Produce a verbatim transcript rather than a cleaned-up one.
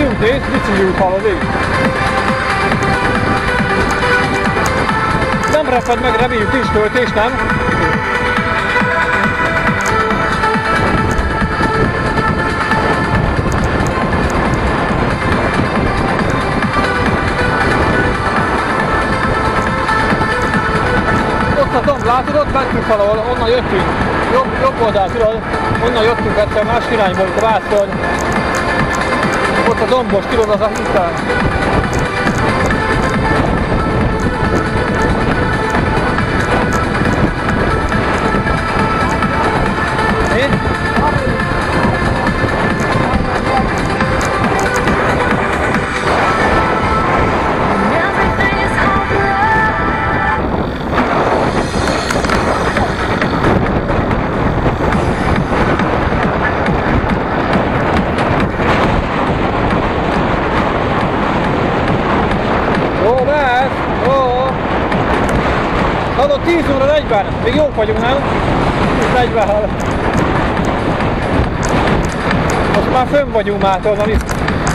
tüntés, bicikliút hallodik. Nem reped meg, reméljük nincs töltés, nem? Ott a domb, látod, ott mentünk valahol, onnan jöttünk. Jobb, jobb oldal, tudod? Onnan jöttünk egyszer másik irányból, a Vásztól. Ott a dombos, tudod, az a hintán. Én? Adott tíz óra negyven, még jók vagyunk, nem? tíz negyven. Most már fönn vagyunk már, tudod,